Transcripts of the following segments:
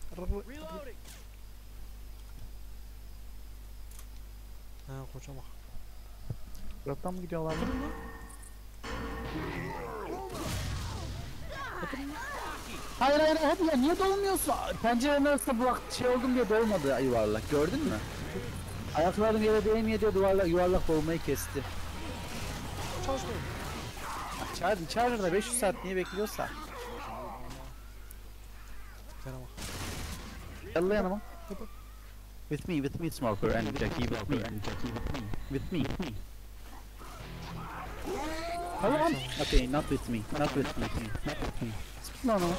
Ha koça bak. Buradan mı gidiyorlar? Hayır hayır hadi ya niye dolmuyorsun? Pencerenin arasında bu vakit şey oldum diye dolmadı yuvarlak gördün mü? Ayaklarım yere değmiyor diye yuvarlak dolmayı kesti. Çalışmıyor. Charger'da 500 saat niye bekliyorsa? Sana bak. Gel yanıma. With me Smoker and Jackie with me. Tamam. Okay, not with me. Sıkın onu.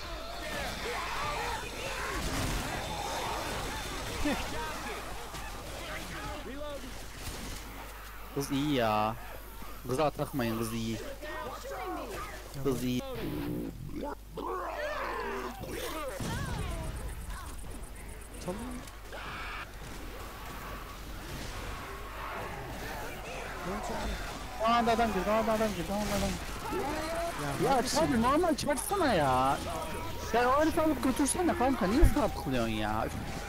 Kız iyi ya. Kıza atakmayın, kız iyi. Kız iyi. Tamam. Anda adam girdi. Ya tabi normal çarpsana ya. Sen o herifi alıp götürsene kanka, niye saat kılıyorsun ya?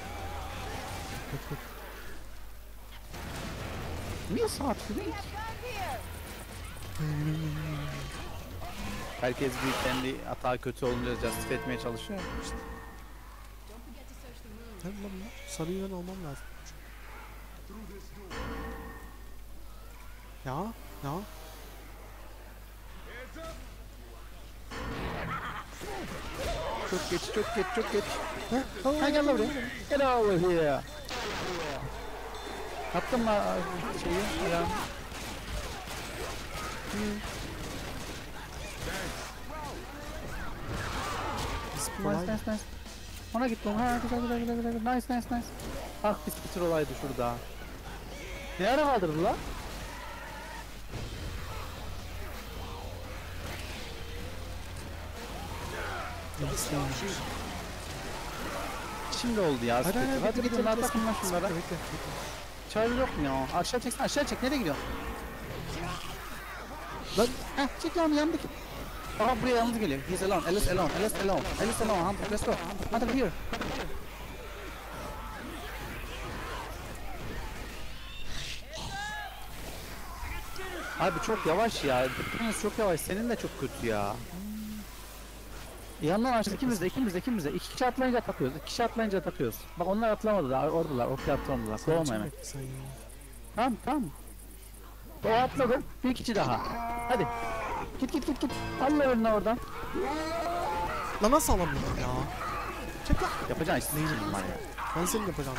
Niye saat kılıyorsun? Herkes bir kendi hata kötü olunca justify etmeye çalışıyor işte. Hem lan sarı yön almam lazım. Ya. Çok geç. Ha gel lan buraya. Get over here. Attın mı şeyi? Ya. Nice. Ona gitti. Ha güzel. Nice. Ah biz bitir olaydı şurada. Ne ara kaldırdı lan? Şimdi oldu ya. Hadi gidin lan takın lan şunlara. Bekle. Charger yok mu ya? Aşağı çek. Nereye gidiyorsun? Lan çek yanındaki. Aha buraya yalnız geliyor. He's alone. Alice alone. Hunter, let's go. Hunter here. Abi çok yavaş ya. Hepiniz çok yavaş. Senin de çok kötü ya. Yandan açtı ikimiz de. İki kişi atlayınca takıyoruz. Bak onlar atlamadı da oradalar. Okey atlamadılar. Kovama hemen. Tamam. O atladı. Bir kişi daha. Hadi. Git. Allah önüne oradan. Lan nasıl alamıyorum ya? Çek lan. Yapacağın iş değilim var ya. Ben senin yapacağım.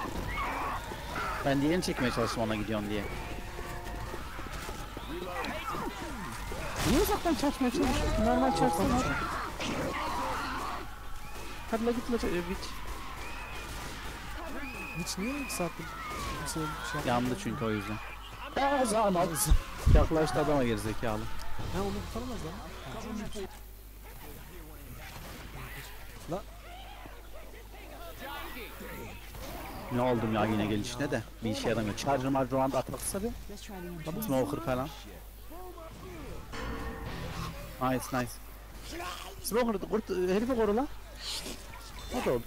Ben diğerini çekmeye çalıştım ona gidiyorsun diye. Niye uzaktan çalışmaya çalışıyorsun? Normal çalışsana. Hadi la git la Hiç niye 2 saattir şey yandı çünkü o yüzden. Zaman yaklaştı adama gerizekalı. Ha onu kurtaramaz lan. La Ne oldum ya yine gelişine de bir işe yaramıyor. Charger round atlatsa bir. Smoker falan. Nice. Smoker herifi koru lan. O da olur.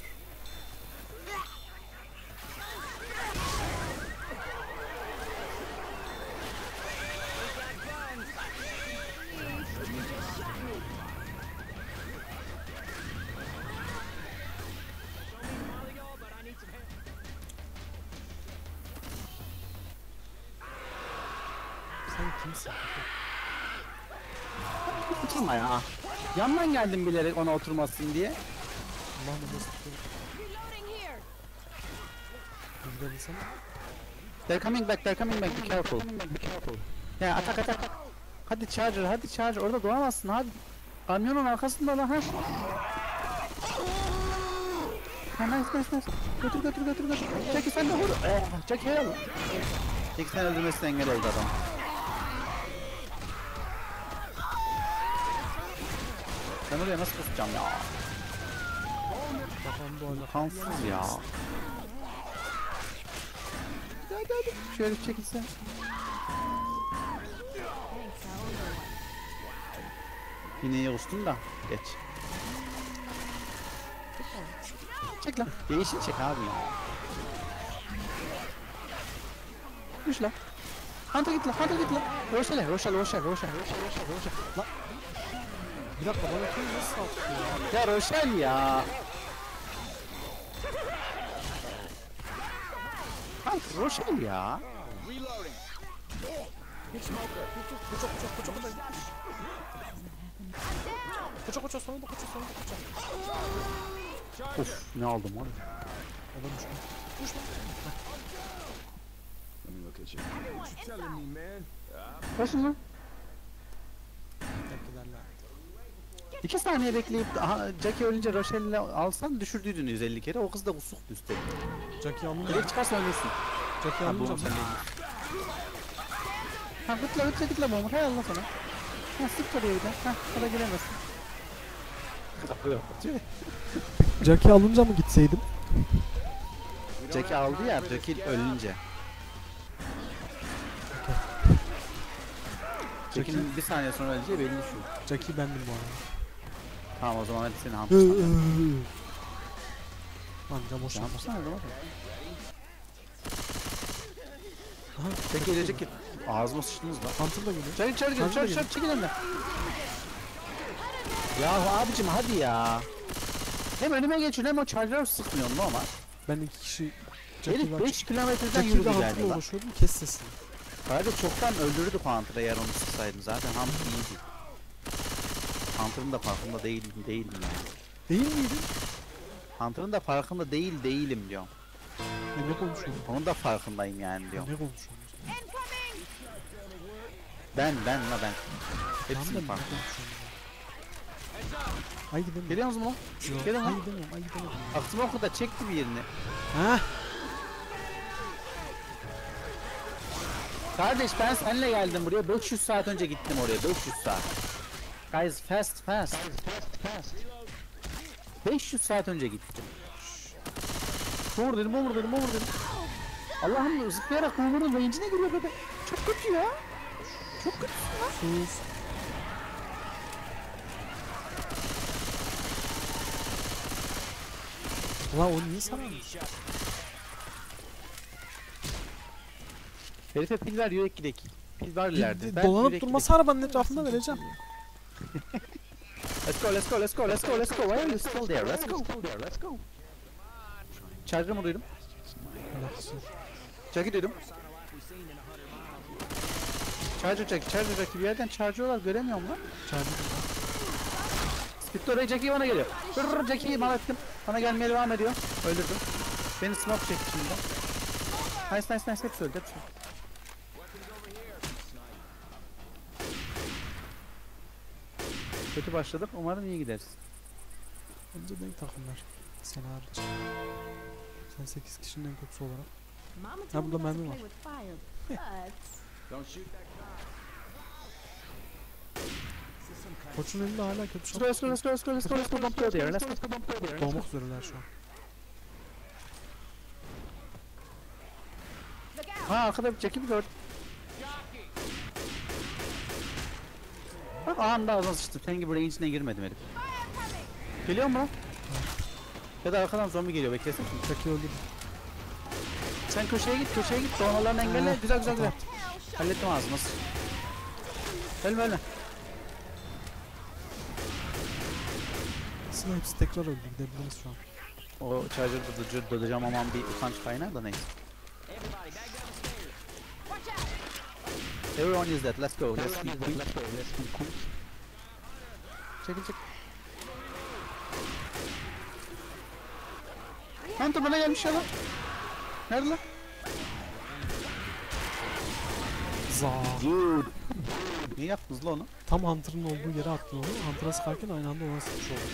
sen kimsin? Oturma ya. Yandan geldim bilerek ona oturmasın diye. Allah'ım nasıl tutuyor? Gidebilsem. They're coming back. Be careful. Ya atak. Hadi charger. Orada duramazsın hadi. Kamyonun arkasında lan ha. Ha nice. Götür. Çeki sen de vur. Çeki helal. Çeki sen öldürmesine engel oldu adam. Ben oraya nasıl kusacağım ya? Kafam bu arada. Kansız ya. Hadi. Şöyle çekilse. Yine iyi ustun da geç. Çek lan. Yeşil çek abi ya. Düş lan. Hanta git lan. Hanta git lan. Roşale. Lan. Bir dakika bana kim nasıl attı ya? Ya Roşal ya. Kanka Roşal ya. Koça sonunda koça. Uf ne aldım oğlum. Adammış lan. Kuş lan. Kaçın lan. Tepkilerle. 2 saniye bekleyip Jackie ölünce Rochelle'le alsan düşürdüydün 150 kere. O kız da kusuktu üstelik. Jackie alınca. Direkt çıkarsa ölürsün. Jackie Ha bu alınca. sen değil. Ha gıtla bomba. Hay Allah sana. Ha sık oraya bir de. Ha kada giremezsin. Kapıyor. Jackie alınca mı gitseydim? Jackie aldı ya Jackie ölünce. Jackie'nin bir saniye sonra öleceği belli şu. Jackie bendim bu arada. Tamam o zaman hadi seni hamsın. Anca boş yapma. Hamsın o zaman. Aha. Jackie ölecek ki. Ağzıma sıçtınız lan. Hunter da geliyor. Çabuk çekil önüne. Yahu abicim hadi ya. Hem önüme geçiyor hem o charger sıkmıyor normal. Ben 2 kişi Herif 5 kilometreden Jackie'yle yürüdü Hunter'la galiba. uğraşıyordum. Kes sesini. Kardeş çoktan öldürdük Hunter'ı eğer onu sıksaydım. Zaten Hunter iyiydi. Hunter'ın da farkında değilim yani. Değil miydin? Hunter'ın da farkında değilim diyorum. Ne konuşuyorsun? Onun da farkındayım yani diyorum. Ne konuşuyorsun? Ben. Ne Hepsinin farkında. konuşuyorsun? Ay gidelim. Geliyor musun lan? Yok. Gelin Ay lan. gidemiyorum. Ay gidemedim. Aklım oku da çekti bir yerini. Hah. Kardeş ben seninle geldim buraya 500 saat önce gittim oraya 500 saat. Guys fast. 500 saat önce gittim. Vur dedim. Allah'ım zıplayarak vurmanın range'ine giriyor bebe. Çok kötü ya. Çok kötü. Sus. Ulan o niye sana almış? Herife pil ver yürek gidek. Pil var ileride. Dolanıp durması arabanın etrafında vereceğim. Let's go. Why are you still there? Let's go. Charger'ı mı duydum? Alakası yok. Jackie duydum. Charger Jackie bir yerden charger'lar göremiyorum lan. Çağırdım. Bitti oraya Jackie bana geliyor. Rrrr Jackie'yi mal ettim. Bana gelmeye devam ediyor. Öldürdüm. Beni smoke çekti şimdi. Nice. Hepsi öldü. Kötü başladık. Umarım iyi gideriz. Bence de iyi takımlar. Sen hariç. Sen 8 kişinin en kötüsü olarak. Ha burada mermi var. Koçun elinde hala kötü şans. Let's go. Don't go there. Doğmak üzereler şu an. Ha arkada bir Jackie mi gördüm? Bak anında ağzına sıçtım. Senin gibi range'ine girmedim herif. Geliyor mu lan? Ya da arkadan zombi geliyor beklesin. Jackie öldü. Sen köşeye git. Doğmalarını engelle. Güzel. Hallettim ağzını. Ölme. Aslında hepsi tekrar öldü. Gidebiliriz şu an. O charger dodacağım aman bir utanç kaynağı da neyse. Everyone is dead. Let's go. Let's keep quick. Çekil. Hunter bana gelmiş ya lan. Nerede lan? Za. Dude. Niye yaptınız lan onu? Tam Hunter'ın olduğu yere attın onu. Hunter'a sıkarken aynı anda ona sıkmış oldu.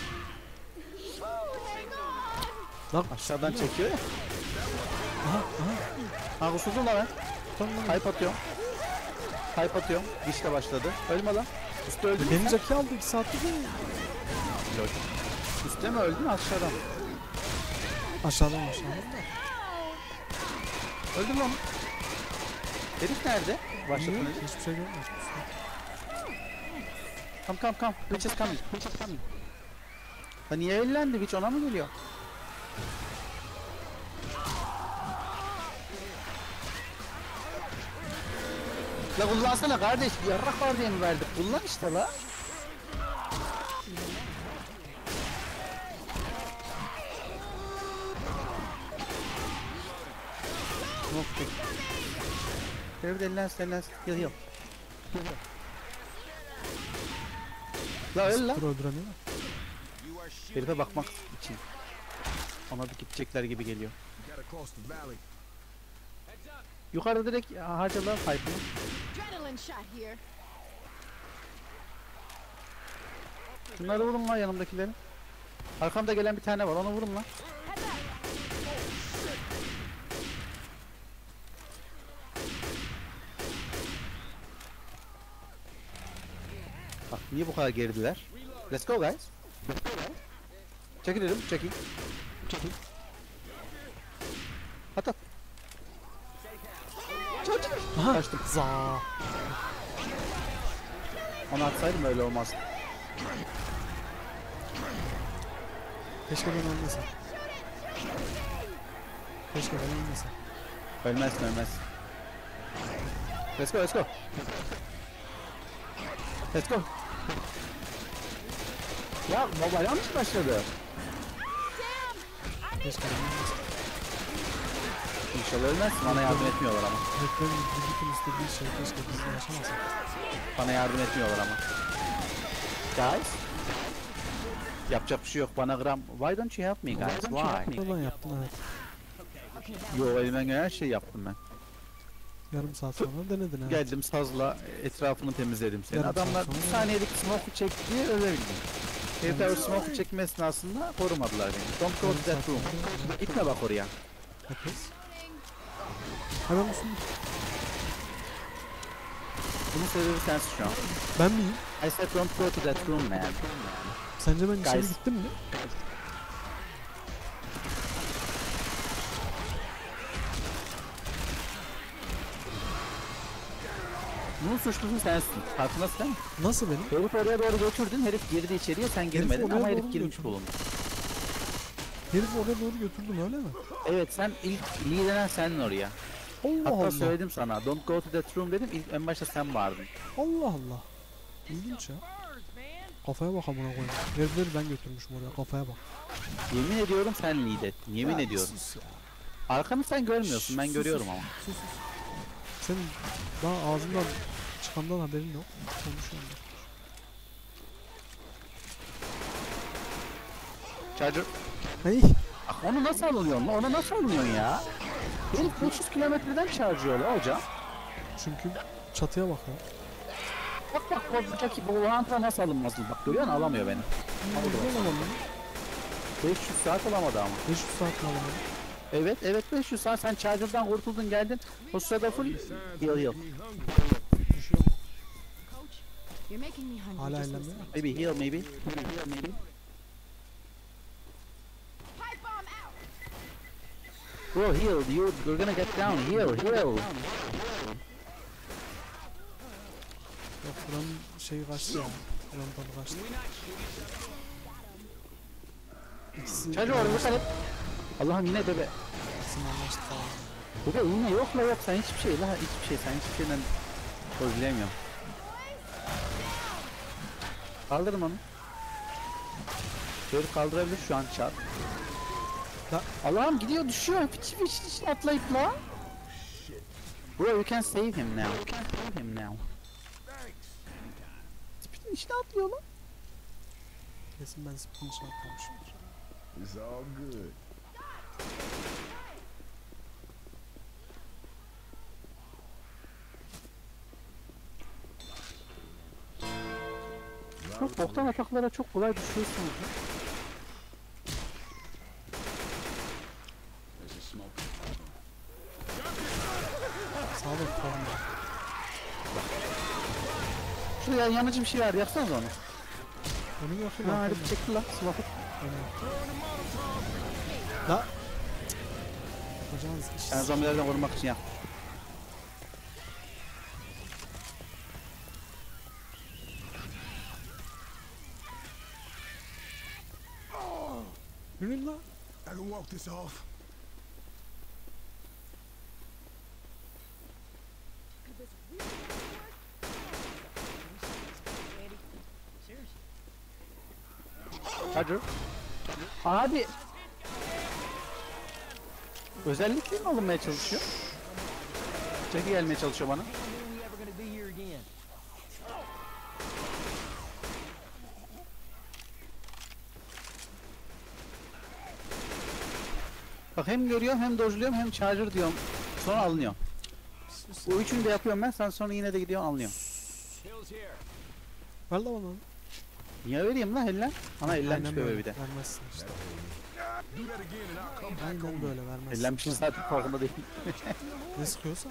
Lan Aşağıdan çekiyor ya. aha. Ha kusurdum lan ben. Tamam lan. Hype atıyorum. Dişle başladı. Ölme lan. Üstte öldün mü Benim sen? Jackie aldı 2 saattir değil mi? Lol. Üstte mi öldün aşağıdan mı? Aşağıdan. Öldün mü onu? Herif nerede? Başlatın Niye? önce. Hiçbir şey görmedim. Come. Witch is coming. Lan niye ellendi? Witch ona mı geliyor? La kullansana kardeş. Bir yarrak var diye mi verdik? Kullan işte la. Nokta. Devre ellensin. Yıl. La öl la. Dur öldüremiyor mu? Herife bakmak için. Ona bir gidecekler gibi geliyor. Yukarıda direkt harcalar pipe'ını. Adrenaline shot here. Şunları vurun lan yanımdakileri. Arkamda gelen bir tane var, onu vurun lan. Bak niye bu kadar geridiler? Let's go guys. Çekilelim, çekil. At. Aha. Kaçtım. Za. Onu atsaydım öyle olmaz. Keşke ben ölmesem. Keşke ben ölmesem. Ölmez. Let's go. Ya baba yanlış başladı. Keşke ben ölmesem. İnşallah ölmezsin. Bana yardım etmiyorlar ama. Reklamın vücudun istediği şey keşke biz de yaşamasak. Bana yardım etmiyorlar ama. Guys. Yapacak bir şey yok. Bana gram. Why don't you help me guys? Why? Oradan yaptım evet. Yo elimden gelen her şeyi yaptım ben. Yarım saat sonra denedin evet. Geldim sazla etrafını temizledim senin. Yarım saat Adamlar sonra bir yani. saniyelik smoke çekti diye ölebildim. Herifler o smoke çekme esnasında korumadılar beni. Don't go to that room. Gitme bak oraya. Herkes. Hemen musun? Bunun sebebi sensin şu an. Ben miyim? I said don't go to that room man. Sence ben içeri Guys. gittim mi? Bunun suçlusu sensin. Farkındasın değil mi? Nasıl benim? Herif oraya doğru götürdün, herif girdi içeriye, sen girmedin oraya ama doğru herif mu girmiş götürdü? bulundu. Herifi oraya doğru götürdüm öyle mi? Evet sen ilk lead eden sendin oraya. Allah Hatta Allah. söyledim sana, don't go to that room dedim, ilk en başta sen vardın. Allah Allah. İlginç ya. Kafaya bak amına koyayım. Herifleri ben götürmüşüm oraya kafaya bak. Yemin ediyorum sen lead ettin, yemin Ya, ediyorum. sus ya. Arkanı sen görmüyorsun, ben Sus, görüyorum sus. ama. Sus sus. Senin daha ağzından çıkandan haberin yok. Konuşuyorum ben. Charger, Hey. bak onu nasıl alınıyorsun lan, onu nasıl alınıyorsun ya? Herif 500 kilometreden charger la hocam. Çünkü çatıya bak ya. Bak buradaki bu Hunter'a nasıl alınmaz bak görüyor musun, alamıyor beni. Ne zaman lan? 500 saat alamadı ama. 500 saat mi alamadım? Evet 500 saat sen charger'dan kurtuldun geldin. O sırada full heal. Düşüyor mu? Coach, you're making me hungry Hala just ellenmiyor listening. mu? Maybe heal maybe. Pipe bomb out. Bro heal, you're gonna get down, heal. Yok buranın şeyi kaçtı ya. Buranın tadı kaçtı. İkisi Charger orada dikkat et. Allah'ım yine bebe. ikisini anlaştı falan. Bebe yine yok sen hiçbir şey sen hiçbir şeyden özlemiyorum. Kaldırın onu. Şöyle kaldırabilir şu an çat. La- Allah'ım gidiyor düşüyor piç atlayıp la. Bro you can save him now. Spit'in içine atlıyor lan. Kesin ben spin içine atlamışımdır. It's all good. Çok boktan ataklara çok kolay düşüyorsunuz. Ya. Sağ ol falan. Şuraya yanıcı bir şey var yaksanız onu. Onu yakın Ha yakın. hadi çekti la smoke'u. La. Yapacağınız iş. Sen zombilerden korumak için yap. Yürüyün la. I can walk this off. Charger. Abi. Özellikle mi alınmaya çalışıyor? Jackie gelmeye çalışıyor bana. Bak hem görüyorum hem dojluyorum hem charger diyorum. Sonra alınıyor. Bu üçünü de yapıyorum ben. Sen sonra yine de gidiyorsun alınıyor. Ver la bana. Niye vereyim lan hellen? Ana hellen Aynen çıkıyor böyle. bir de. Vermezsin işte. Aynen böyle vermezsin. Hellenmişsin zaten farkında değil. Ne sıkıyorsa.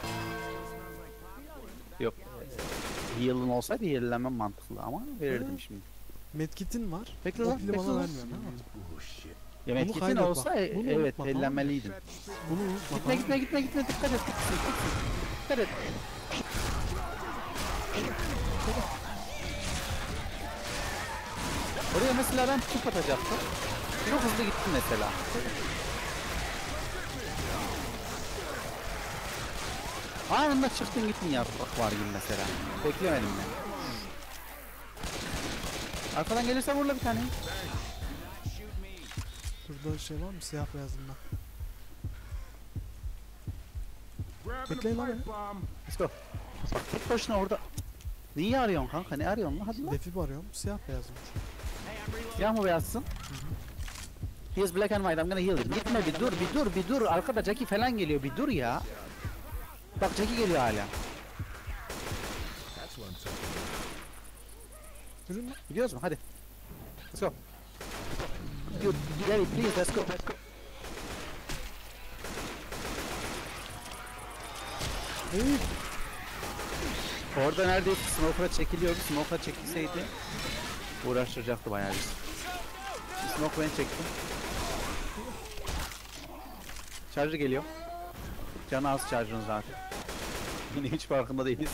Yok. Heal'ın olsaydı heal'lenmem mantıklı ama verirdim şimdi. Medkit'in var. Bekle O lan, pili bekle bana lan. vermiyorsun değil mi? Ya Bunu medkitin kaydet olsa bak. Bunu evet unutma, hellenmeliydin. Bunu unutma. Gitme tamam mı? gitme dikkat et. Dikkat et. Oraya mesela ben tüp atacaktım. Çok hızlı gittim mesela. Anında çıktın gittin ya bak var gibi mesela. Beklemedim ben. Arkadan gelirse vurla bir tane. Burada şey var mı? Siyah beyazında. Bekleyin lan beni. Let's go. Bak tek başına orada. Neyi arıyorsun kanka? Ne arıyorsun lan? Hadi lan. Defib arıyorum. Siyah beyazmış. Siyah mı beyazsın? He's black and white. I'm gonna heal him. Gitme bir dur. Arkada Jackie falan geliyor. Bir dur ya. Bak Jackie geliyor hala. Yürü lan. Gidiyoruz mu? Hadi. Let's go. Good. Gary, please, let's go. Hey. Orada neredeyse Smoker'a çekiliyordu. Smoker'a çekilseydi uğraştıracaktı bayağı biz. Smoke beni çekti. Charger geliyor. Canı az Charger'ın zaten. Yine hiç farkında değiliz.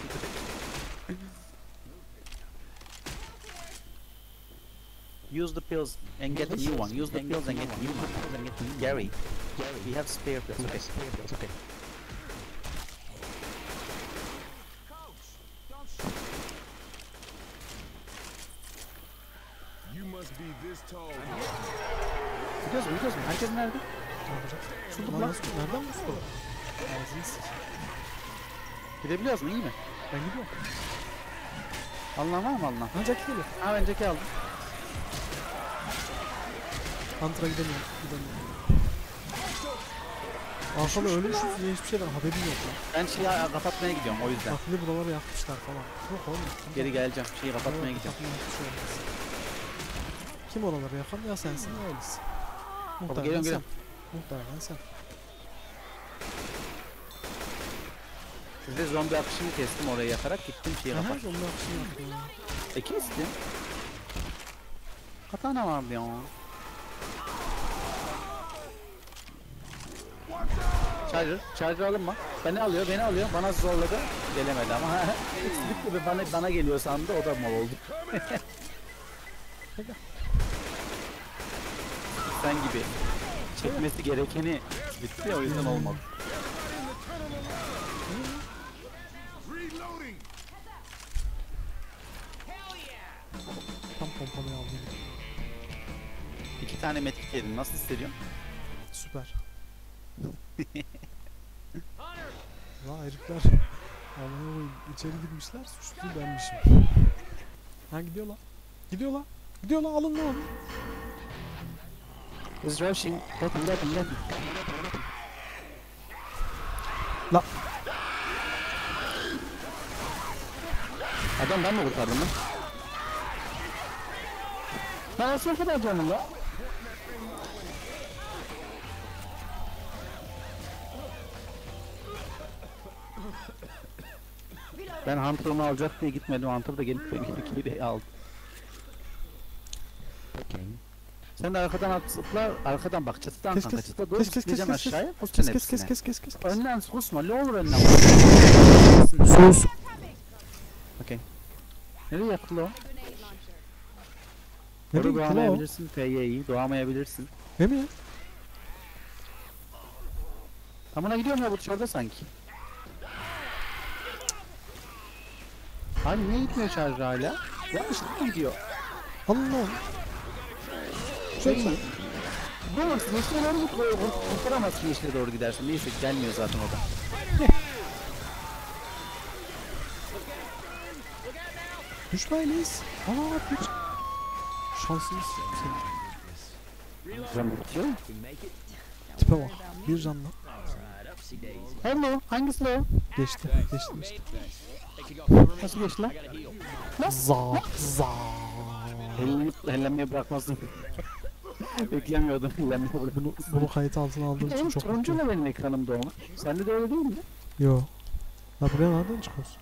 Use the pills and get a new one. Use the pills and get a new one. Gary, we have spare pills. Okay, it's okay. You must be this tall. Gidiyoruz mu? Herkes nerede? Ne yapacağız? Şurada Lan lan. nasıl? Nereden bu soru? Ağzını sıç. Gidebiliyoruz mu? İyi mi? Ben gidiyorum. Alınan var mı alınan? Ancak geliyor. Ha ben Jack'i aldım. Hunter'a gidemiyorum. Arkada ölmüşüz diye hiçbir şeyden haberim yok lan. Ben şeyi kapatmaya gidiyorum o yüzden. Bak bir de buraları yakmışlar falan. Yok oğlum. Geri geleceğim. Şeyi kapatmaya gidiyorum. Hiçbir şey olmaz. Kim oraları yakan? Ya sensin ya Elis. Muhtemelen geliyorum, sen. geliyorum. Muhtemelen sen. Size zombi akışını kestim oraya yakarak gittim şeyi Aha, kapattım. onu yapışını yapıyor. Kestim. Katana vardı ya. Charger alınma. Beni alıyor, bana zorladı. Gelemedi ama. bana geliyor sandı, o da mal oldu. Sen gibi. Çekmesi gerekeni bitti, o yüzden olmadı. Reloading. Tam pompalıyı aldım. 2 tane medkit yedim, nasıl hissediyorsun? Süper. Ya herifler Allah'ım koyayım, içeri girmişler, suçlu benmişim. Ha gidiyor lan. Gidiyor lan, alın lan. He's rushing. Let him. La. Adam ben mi kurtardım lan? Ben nasıl kadar canım lan? Ben Hunter'ımı alacak diye gitmedim. Hunter da gelip beni geri aldı. Okay. Sen de arkadan atla, arkadan bak çatıdan Kes, kanka kes. çatıda doğru Kes, zıplayacaksın kes, kes, aşağıya. Kes Kes kes. Önden kusma, ne olur önden. Sus. Okay. Nereye yaktı o? Ne Orada bileyim kulağı o. doğamayabilirsin, F'yi doğamayabilirsin. Ne mi? Tamına gidiyorum ya bu dışarıda sanki. Abi niye gitmiyor şarjı hala? Yanlış mı gidiyor? Alın lan. Güzel güzel. Bulamazsın. Yeşile doğru git. Kurtaramazsın yeşile doğru gidersin. Neyse gelmiyor zaten o da. Düş lan Enes. Aa düş. Şansınız. Can bitiyor. Tipe bak. Bir canla. Hello. Hangisi o? Geçti. Geçti geçti. Nasıl geçti lan? Za. Za. Ellenmeyi bırakmasın. Beklemiyordum ellenmeyi bırakmasın. Bunu kayıt altına aldığım için Benim çok turuncu mutluyum. mu benim ekranımda olmak? Sende de öyle değil mi? Yo. La buraya nereden çıkıyorsun?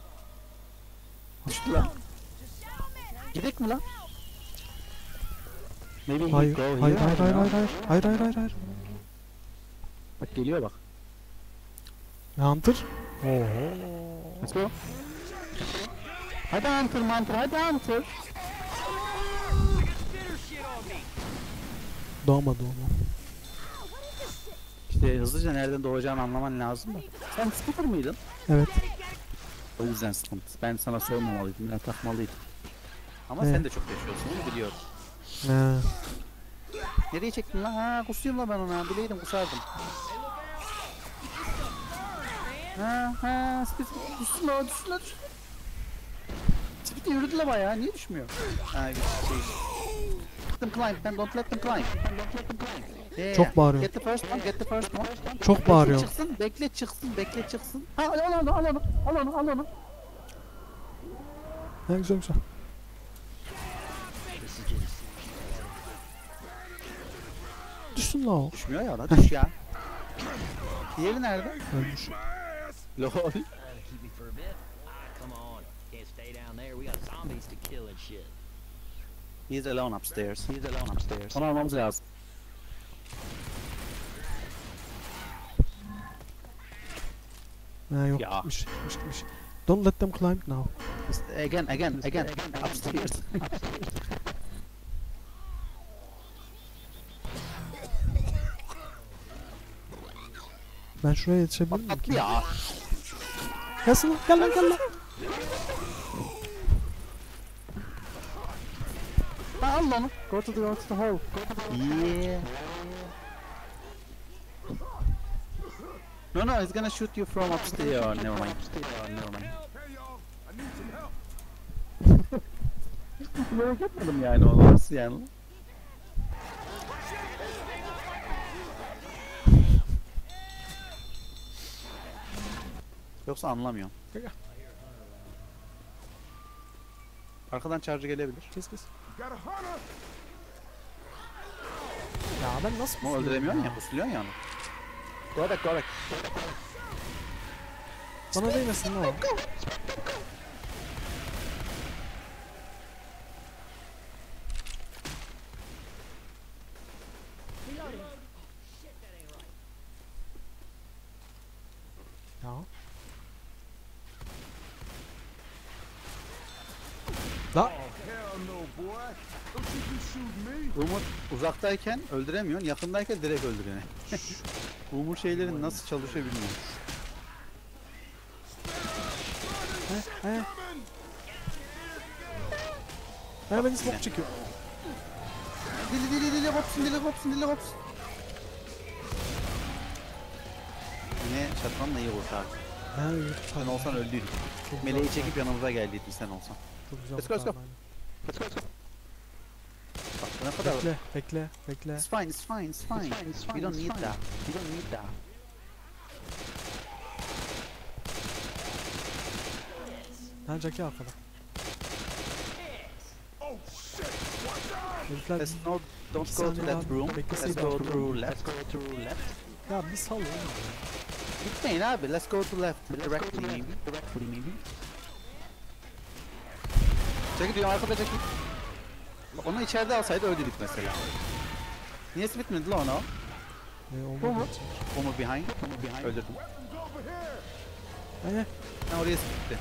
Düştü lan. Gidek mi lan? Maybe Hayır. go Hayır here. hayır hayır hayır hayır. Hayır hayır hayır hayır. Bak geliyor bak. Hunter. Oho. Let's go. Hadi Hunter mantar hadi Hunter. Doğma doğma. İşte hızlıca nereden doğacağını anlaman lazım da. Sen skipper mıydın? Evet. O yüzden sıkıntı. Ben sana sormamalıydım. Ben takmalıydım. Ama Evet. sen de çok yaşıyorsun onu biliyorum. Ne? Nereye çektin lan? Ha kusuyum la ben ona. Bileydim kusardım. Ha düşsün la düşsün la düşsün. Spit yürüdü la bayağı. Niye düşmüyor? Ha bir şey. Let them climb. Man, don't let them climb. Yeah. Çok bağırıyor. Get the first one. Get the first one. Çok bağırıyor. Bekle çıksın. Ha al onu. Ne güzel güzel. Düşsün la o. Düşmüyor ya da düş ya. Diğeri nerede? Ölmüş. Lol. Keep me for a bit? Come on. Can't stay down there. We got zombies to kill and shit. He's alone upstairs. Onu almamız lazım. Ne yok Ya. gitmiş. Gitmiş. Don't let them climb now. Again. Upstairs. Ben şuraya yetişebilir miyim? Atlı ya. Gelsin lan gel lan gel lan. Al onu. Go to the hole. Yeah. No, he's gonna shoot you from upstairs. Oh, never mind. Hey y'all, I need some help. Merak etmedim yani onu. Nasıl yani? Yoksa anlamıyorum. Gel. Arkadan charge gelebilir. Kes kes. Got a hunter. Ya ben nasıl Ama öldüremiyorsun ya, pusuluyorsun ya onu. Go back. Bana değmesin lan o. Ya. La. Hell no, boy. Don't you be shooting me. Umut uzaktayken öldüremiyorsun, yakındayken direkt öldürüyorsun. Umut şeylerin nasıl çalışıyor bilmiyorum. He. He beni smoke çekiyor. Dili hopsun. Yine şatkanla iyi kurtar. He yok. Sen olsan öldüydün. Çok Meleği güzel çekip yanımıza geldiydin sen olsan. Çok güzel. Let's go, let's go. kurtardı, Bak ne kadar... aynen. Bekle. It's fine. We don't need that. Ha Jackie arkada. Oh shit. Watch out. Herifler Don't İki go to saniye that abi, room. bekleseydi Let's go hatırlarım. through left. ya bir sal oğlum. Gitmeyin abi. Let's go to left. Directly maybe. Jackie diyor arkada Jackie. Bak onu içeride alsaydı öldüydük mesela. Niye bitmedi lan o? Olmadı. Homer behind. Öldürdüm. He. Ben oraya sıktı.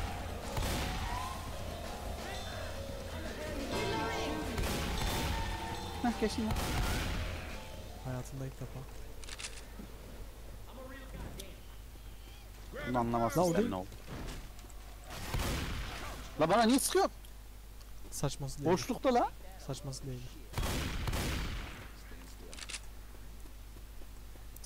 Heh geçtim ya. Hayatımda ilk defa. Bunu anlamazsın La o sen değil. ne oldu? La bana niye sıkıyor? Saçması değil. Boşlukta la. Saçması değil.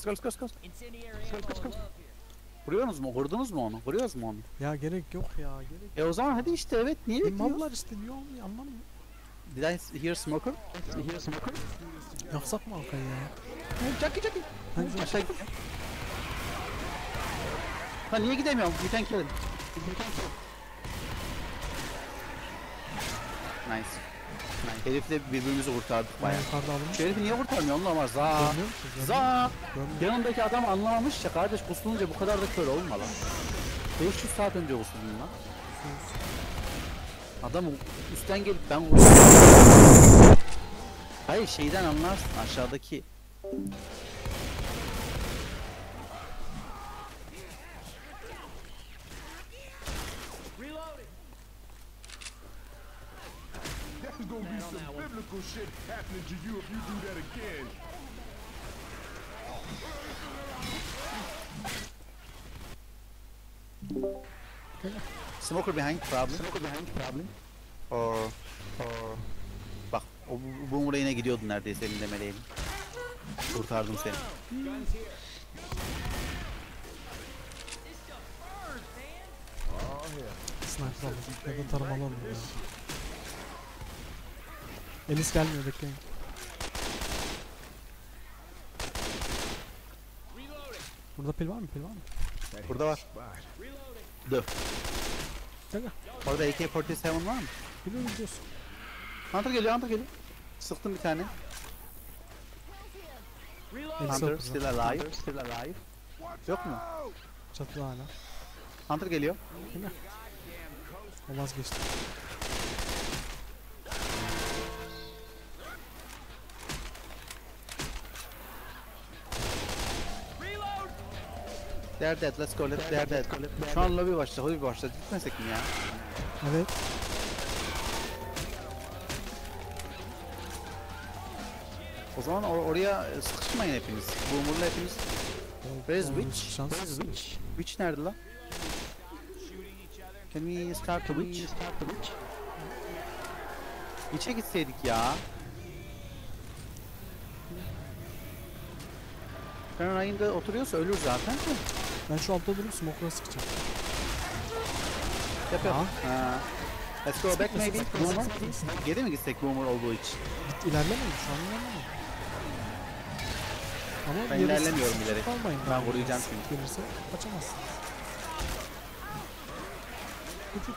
Let's go. Incendiary ammo Let's go. above here. Vuruyorsunuz mu? Vurdunuz mu onu? Vuruyoruz mu onu? Ya gerek yok ya gerek. O zaman hadi işte evet. Niye bekliyoruz? Mallar işte niye olmuyor anlamıyorum. Did I hear smoker? Yaksak mı Hakan ya? Jackie. Hadi Aşağı git. Ha niye gidemiyorum? You can kill him. Nice. Herifle birbirimizi kurtardık bayağı bayağı. yukarıda alınmış. Şu herifi niye kurtarmıyor? Onlar var. Za. Görmüyor musun? Za. Görmüyor. Yanındaki adam anlamamış ya kardeş pusulunca bu kadar da kör olma lan. 500 saat önce pusuldun lan. Adam üstten gelip ben vurdum. Hayır şeyden anlarsın aşağıdaki. Reloading. There's gonna be some biblical shit happening to you if you do that again. Smoker behind problem. Or bak o boomer'a yine gidiyordu neredeyse elinde meleğin. Kurtardım seni. Sniper alın. Ya da taramalı alın ya. Elis gelmiyor bekleyin. Burada pil var mı? Pil var mı? Burada var. Dur. Gel. Orada AK-47 var mı? Biliyor gidiyorsun. Hunter geliyor. Sıktım bir tane. Elis Hunter yok still burada. alive. Yok mu? Çatıda hala. Hunter geliyor. O vazgeçti. They're dead. Let's go. They're dead. Şu an lobby başladı. Gitmesek mi ya? Evet. O zaman oraya sıkışmayın hepiniz. Boomer'la hepiniz. Where's Witch? Şans. Witch nerede lan? Can we start the Witch? Witch'e gitseydik ya. Ben rayında oturuyorsa ölür zaten. Ben şu altta durup smoke'la sıkacağım. Yap. Ha. Let's go back maybe. Boomer. Geri mi gitsek Boomer olduğu için? Git ilerlemeyin şu an ilerlemeyin. Ama Ben yarısı ilerlemiyorum sıkıntı bilerek. kalmayın Ben yani. vuracağım Sıkıntı çünkü. Gelirse kaçamazsınız. Git.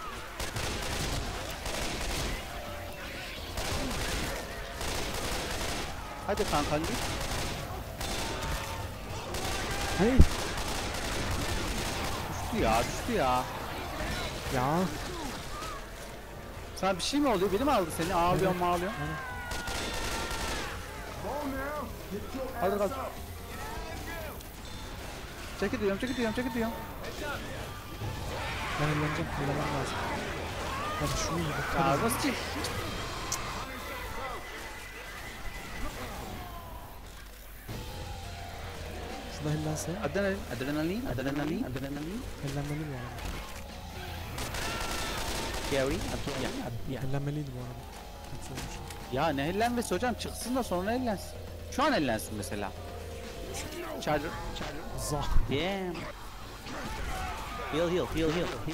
Hadi kanka git. Hey. Düştü ya. Ya. Sana bir şey mi oluyor? Biri mi aldı seni? Ağlıyorsun ağlıyorsun. Hadi kalk. Çekiliyorum. Ben eğleneceğim. Eğlenmem lazım. Hadi şunu iyi bak. Ya nasıl çek? Şurada hellense. Adrenalin. Hellenmeli bu arada. Gary. Hellenmeliydi bu arada. Kimse olmuş. Ya ne ellenmesi hocam? Çıksın da sonra ellensin. Şu an ellensin mesela. Charger. Zah. Damn. Heal.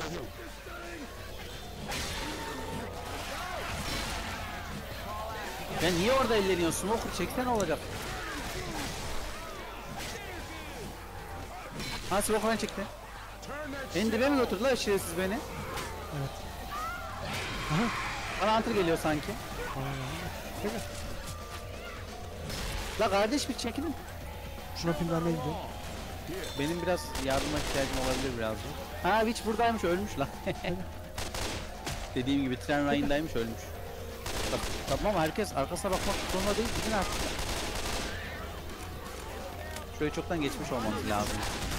Ya niye orada elleniyorsun? Smoker çeksen olacak. Ha Smoker'dan çekti. Beni dibe mi götürdü la şerefsiz beni? Evet. Bana Hunter geliyor sanki. Aynen. La kardeş bir çekilin. Şuna pil vermeye gidiyor. Benim biraz yardıma ihtiyacım olabilir birazcık. Ha Witch buradaymış ölmüş lan. Dediğim gibi tren rayındaymış ölmüş. Tamam herkes arkasına bakmak zorunda değil. Gidin artık. Şurayı çoktan geçmiş olmamız lazım.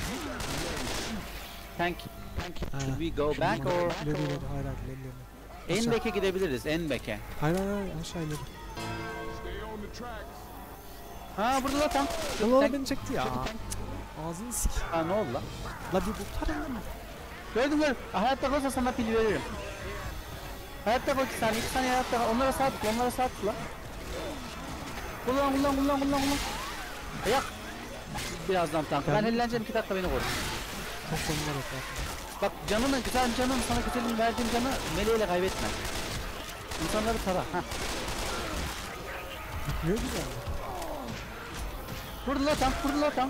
Tank. Should we go back or? İleri. Hayır ileri. En beke gidebiliriz. En beke. Hayır aşağı ileri. Stay on the tracks. Ha burada da tank. Allah Tank. beni çekti ya. Ağzını sik. Ha ne oldu lan? La bir kurtar lan. Gördüm. Hayatta kalırsa sana pil veririm. Hayatta kal 2 saniye hayatta kal. Onlara sağ tıkla lan. Kullan. Ayak. Birazdan tank. Ben elleneceğim 2 dakika beni koru. Çok sonuna bak. Bak canını güzel canını sana güzelini verdiğim canı meleğiyle kaybetme. İnsanları tara. Heh. Bitmiyor ki yani. Vurdu la tank, vurdu la tank.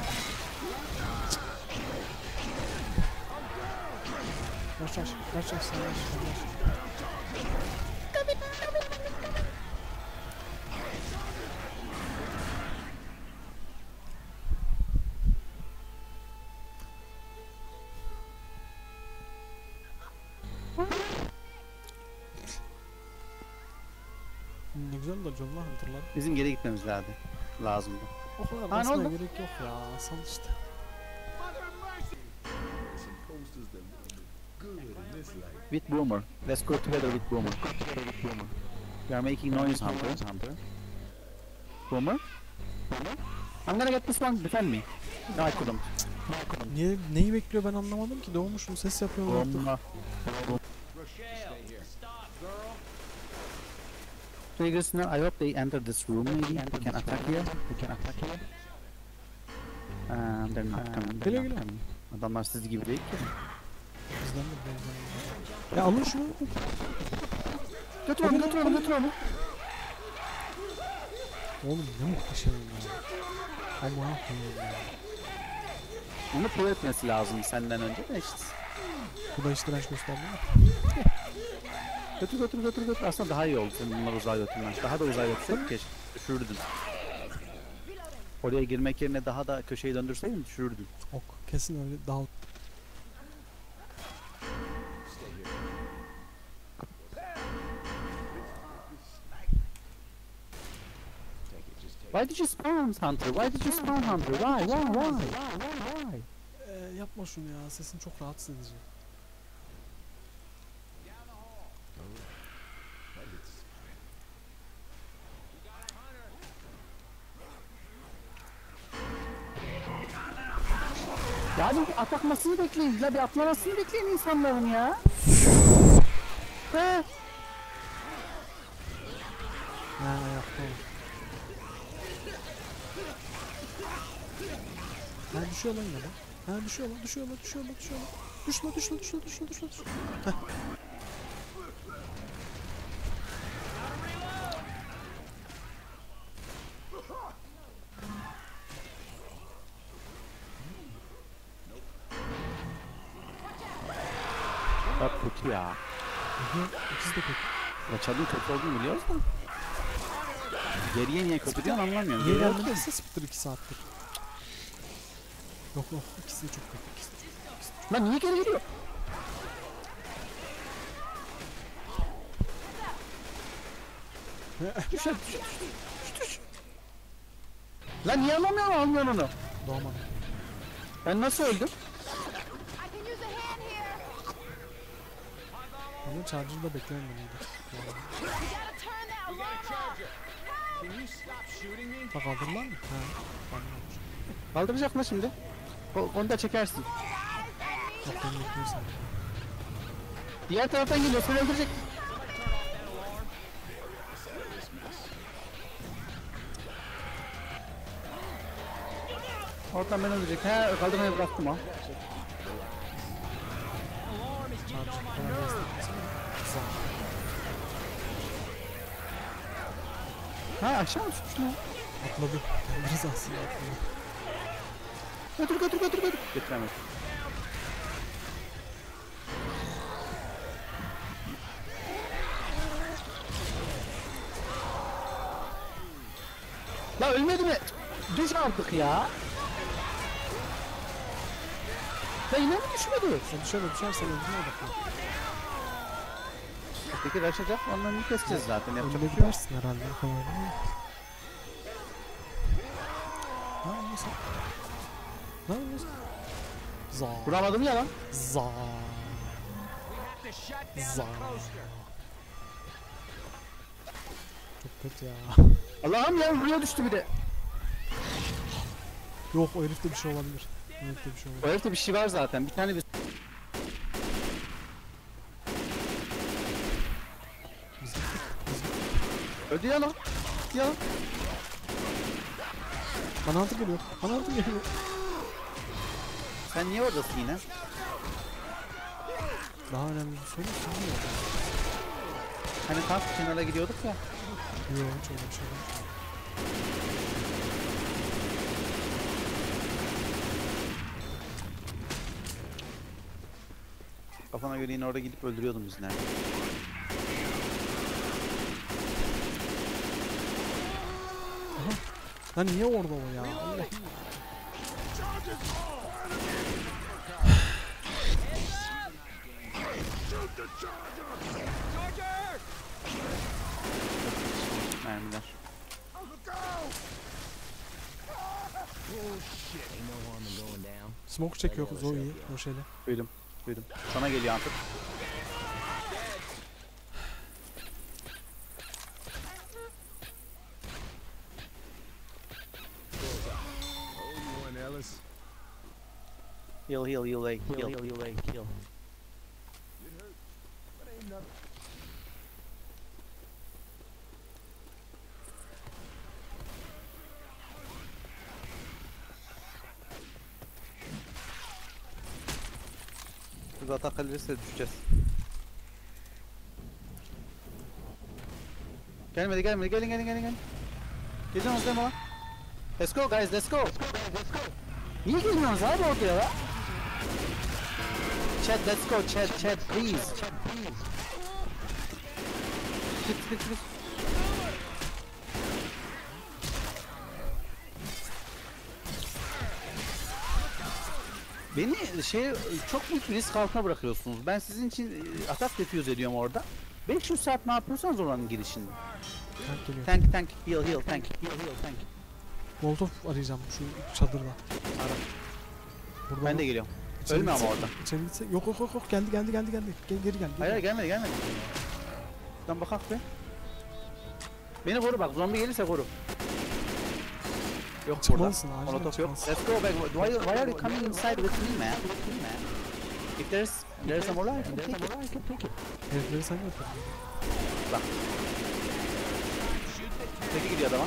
Kaç sen kaç. Ne güzel de John'la Hunter'lar. Bizim geri gitmemiz lazımdı. O kadar Ha, ne basmaya oldu? gerek yok ya. Sal işte. Some posters that look good in this light. With Boomer. Let's go together with Boomer. We are making noise, Hunter. Boomer? I'm gonna get this one. Defend me. No, I couldn't. Niye neyi bekliyor ben anlamadım ki. Doğmuşum ses yapıyorum artık. Boomer. Rochelle, stop, girl. Triggers now. I hope they enter this room. Maybe we can attack here. They're not coming. Geliyor, geliyor. Adamlar siz gibi değil ki. Bizden de bizden. Ya alın şunu. Götür onu. Oğlum ne muhteşem ya. Aman koyayım ya. Onu pro etmesi lazım senden önce de işte. Bu da hiç direnç göstermiyor. Götür. Aslında daha iyi oldu senin bunları uzağa götürmen. Daha da uzağa götürseydik keşke düşürürdün. Oraya girmek yerine daha da köşeyi döndürseydin düşürürdün. Ok. Kesin öyle daha. Why did you spawn Hunter? Why? Yapma şunu ya. Sesin çok rahatsız edici. Ya bir atlamasını bekleyin. Ya bir atlamasını bekleyin insanların ya. He. Ha yapma. Ha düşüyor lan yine. Ha düşüyor lan. Düş lan. Heh. Bak kötü ya. İkisi de kötü. Rachel'in kötü olduğunu biliyoruz da. Geriye niye kötü diyorsun anlamıyorum. Niye Geriye gelmedi? Ses bitir 2 saattir. Yok ikisi de çok kötü. Lan niye geri geliyor? Düş. Lan niye almıyorsun onu? Doğmadı. Ben nasıl öldüm? I can use a hand here. Ama charger'da beklememeliydi. You gotta turn that alarm off. Can you stop shooting me? Bak kaldırırlar mı? Ha. Anlamamış. Kaldıracak mı şimdi? Onu da çekersin. Bak beni bekliyorsun. Diğer taraftan geliyor seni öldürecek. Oradan beni öldürecek. He kaldırmayı bıraktım ha. Ha aşağı mı düşmüş lan? Atladı. Kendi rızasıyla atladı. Götür. Götüremez. La ölmedi mi? Düş artık ya. La yine mi düşmedi? Sen düşersen öldürmeye bakma. Peki raşacak onları keseceğiz zaten yapacak bir şey yok. Öldürürsün herhalde. Kamerayı. Ne yapıyorsun? Ne yapıyorsun? Za. Vuramadım ya lan. Za. Za. Çok kötü ya. Allah'ım ya buraya düştü bir de. Yok o herifte bir şey olabilir. O herifte bir şey O olabilir. herifte bir şey var zaten. Bir tane bir... Öldü ya lan. Ya lan. Bana altı geliyor. Bana altı geliyor. Sen niye oradasın yine? Daha önemli bir soru sanmıyorum. Hani kamp kenara gidiyorduk ya. Yok hiç öyle bir şey yok. Kafana göre yine orada gidip öldürüyordum biz nerede? Lan niye orada o ya? Allah'ım. Mermiler. Ain't no harm in going down. Smoke çekiyor Zoe'yi o şeyle. Duydum. Duydum. Sana geliyor artık. Oh, you won, Ellis. Heal, heal, heal, heal, heal. Heal, heal. It hurt, but ain't nothing. Biz atak alırsa düşeceğiz. Gelmedi, gelmedi. Gelin, gelin, gelin, gelin. Geliyorsunuz değil mi lan? Let's go guys, let's go. Niye gelmiyorsunuz abi oraya ya? Chat, let's go, chat, please. Git. Beni çok büyük bir risk altına bırakıyorsunuz. Ben sizin için atak defuse ediyorum orada. 500 saat ne yapıyorsanız oranın girişinde. Tank geliyor. Tank, heal, tank. Molotov arayacağım şu çadırda. Ara. Burada Ben mı? de geliyorum. İçeri Ölme ama gitsek- orada. İçeri gitsek. Yok geldi. Geri gel. Hayır gelmedi. Buradan bakak be. Beni koru bak, zombi gelirse koru. Yok burada. Çıkmalısın, acilen Molotov yok. çıkmalısın. Let's go back. Why are you coming inside with me, man? If there's a more life, you can take it. Herifleri sen yapıyorsun. Bak. Teki gidiyor adama.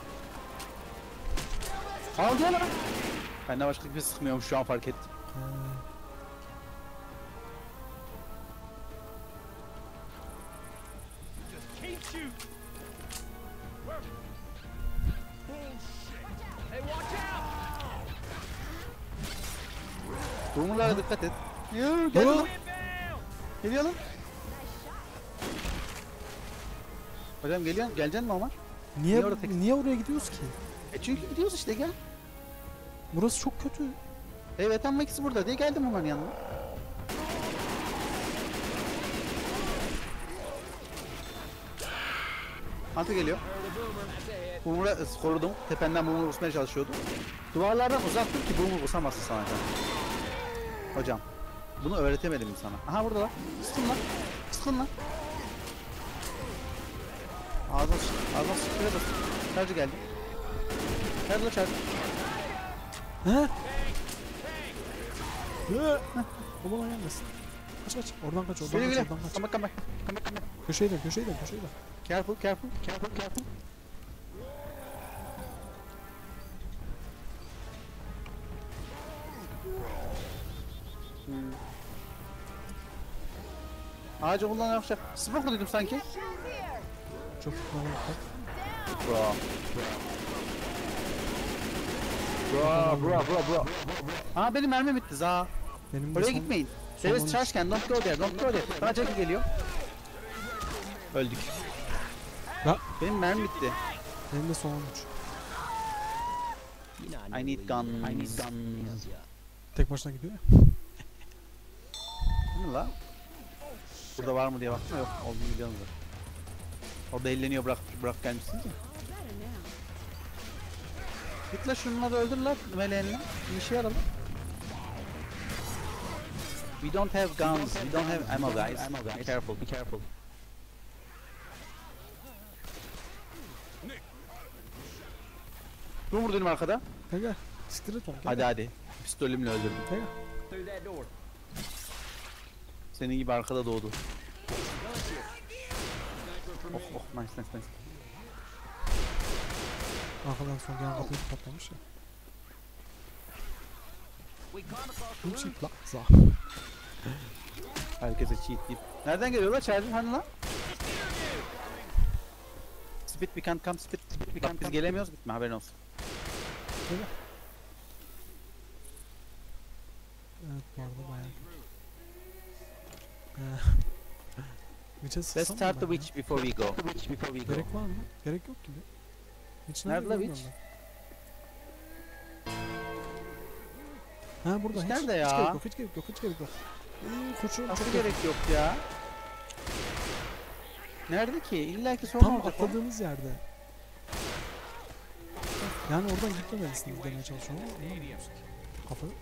Aldı ya lan. Benden başka kimse sıkmıyormuş şu an, fark ettim. Can't shoot. Hey, watch out! Durumlara dikkat et. Gel lan. Geliyor lan. Hocam geleceksin mi Omar? Niye orada tek- niye oraya gidiyoruz ki? Çünkü gidiyoruz işte, gel. Burası çok kötü. Evet ama ikisi burada diye geldim onların yanına. Antı geliyor. Boomer'ı korudum. Tependen Boomer'ı vurmaya çalışıyordu. Duvarlardan uzak dur ki Boomer vursamazsın sana. Hocam. Bunu öğretemedim mi sana? Aha burada lan. Sıkın lan. Ağzına sıkıra bas. Charge geldi. Charge. He? Ulan ayağındasın. Kaç. Oradan kaç. Güle. Oradan kaç. Come back. Köşeye dön. Careful. Ağacı kullan yapacak. Smoke duydum sanki. Shoes here. Çok kullanılır. Bro. Aa benim mermi bitti za. Benim de Oraya son- gitmeyin. son There is 13. trash can. Don't go there. Bana Jackie geliyor. Öldük. Ya. Benim mermi bitti. Benim de son 13. You know, I need guns. Yeah. Tek başına gidiyor ya. Ne la? Burada var mı diye baktım, yok. Olduğunu biliyorum da. Orada elleniyor, bırak gelmişsin ki. Git la şunları öldür la meleğinle. Bir şey yaralı. We don't have guns. We don't have ammo, guys. Be careful. Dur vurdum arkada. Gel. Siktir et onu. Gel. Hadi. Pistolümle öldürdüm. Gel. Through that door. Senin gibi arkada doğdu. Oh, nice. Arkadan son gelen kapıyı patlamış ya. We climb across the Bu roof. çift la. Za. Herkese cheat deyip. Nereden geliyorlar Charger? Hani lan? Speed we can't come speed. Bak biz gelemiyoruz gitme haberin olsun. Öyle. Evet bu arada bayağı. Witch'e Let's sıksam mı start the ben ya? witch before we go. Gerek var mı? Gerek yok gibi. Witch Nerede la görmüyorum witch? ben. Ha burada. Witch Hiç, nerede hiç ya? gerek yok. Hiç gerek yok. Hiç gerek yok. Koşuyorum Nasıl çok gerek yok ya? Nerede ki? İlla ki sorun Tam olacak o. atladığımız yerde. Yani oradan gitmemelisiniz demeye çalışıyorum ama anlamıyorsun. Kafa yok.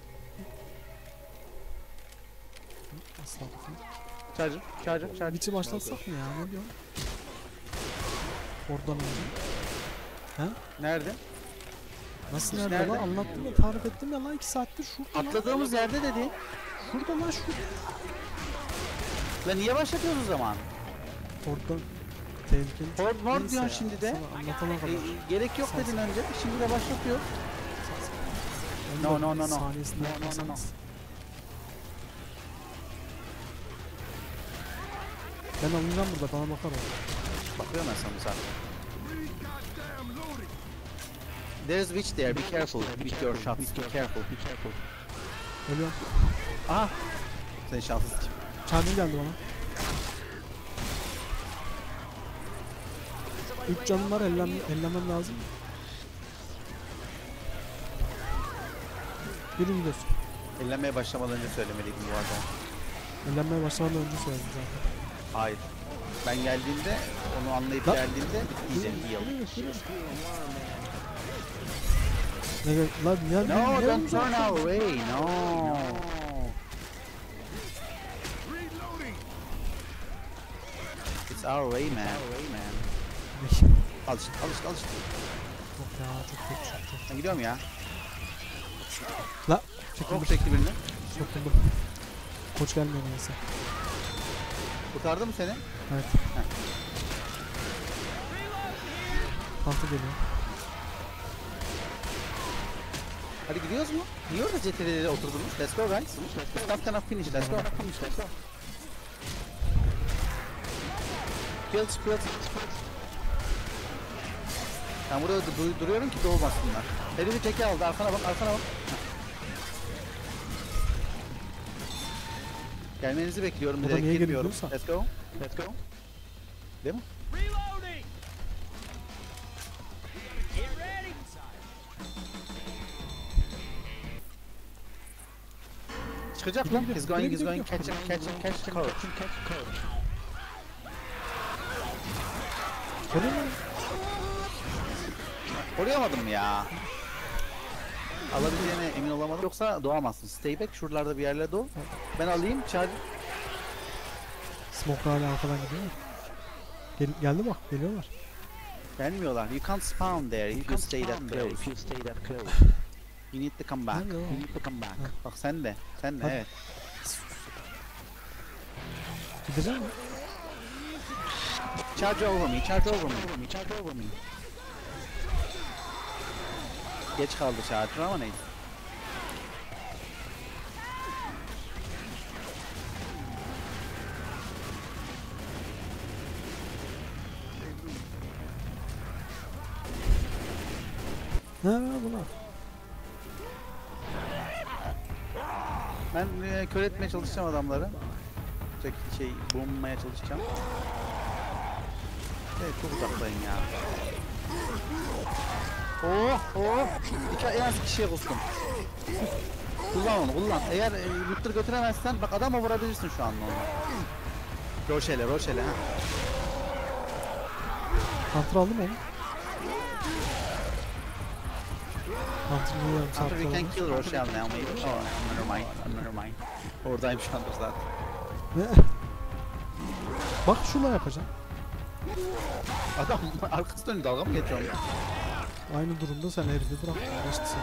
Asla kafa yok. Charger. Witch'i başlatsak mı ya? Ne diyorsun? Oradan önce. Nerede? Nasıl Witch nerede lan? nerede? Anlattım ya, tarif ettim ya lan 2 saattir şurada lan. Atladığımız yerde dedi. Şurada lan şurada. La niye başlatıyoruz o zaman? Oradan tehlikeli. Hor Neyse diyorsun ya, şimdi de. sana anlatana kadar. Gerek yok dedin önce. Şimdi de başlatıyor. Onu no, da no, no. saniyesinde No, no, no, no. yapmasanız. Ben alacağım burada, bana bakar o. Bakıyorum ben sana zaten. There's witch there. Be careful with your shots. Be careful. Ölüyorum. Aha. Sen şanslısın. Charger geldi bana. 3 canım var, ellemem lazım. Biri gidiyorsun. Ellenmeye başlamadan önce söylemeliydim bu arada. Ellenmeye başlamadan önce söyledim zaten. Hayır. Ben geldiğimde, onu anlayıp Lan. geldiğimde heal. Lan ya No, ne don't turn uzaksın? away. No. It's our way, man. Alıştık. Yok ya çok kötü çok. Ben gidiyorum ya. La Çok çekildim. çekti birini. Sokuldum. Koç gelmiyor neyse. Kurtardı mı seni? Evet. Pantı geliyor. Hadi gidiyoruz mu? Niye orada CTRL'de oturdunuz? Let's go guys. Stop cannot finish. Let's go. Fields. Ben burada duruyorum ki doğmasınlar. Herifi teke aldı. Arkana bak. Gelmenizi bekliyorum. O da niye Direkt geri girmiyorum. gidiyorsa? Let's go. Değil mi? Reloading! Get ready! Çıkacak lan. Gidiyor, He's going. gidiyor. Catch coach. Öyle mi? Koruyamadım ya. Alabileceğine emin olamadım. Yoksa doğamazsın. Stay back. Şuralarda bir yerlerde doğ. Ben alayım. Charge. Smoke hala arkadan gidiyor mu? Geldi bak, geliyorlar. Gelmiyorlar. You can't spawn there if you stay that close. You need to come back. Nerede o? You need to come back. Bak sen de. Hadi. Evet. Gidecek mi? Charge over me. Geç kaldı charger ama neyse. Ne bunlar? Ben kör etmeye çalışacağım adamları. Bulmaya çalışacağım. Evet çok uzaktayım ya. En az 2 kişiye kustum. Kullan onu kullan. Eğer Luther götüremezsen bak adama vurabilirsin şu an onu. Roşele ha. Counter aldı mı onu? Counter'ı yarım saat After we can kaldı. kill Rochelle now maybe. Oh, never mind. Oradayım şu anda zaten. Ne? Bak şuna yapacağım. Adam arkası dönüyor dalga mı geçiyor? Aynı durumda sen herifi bırak. Geçti sen.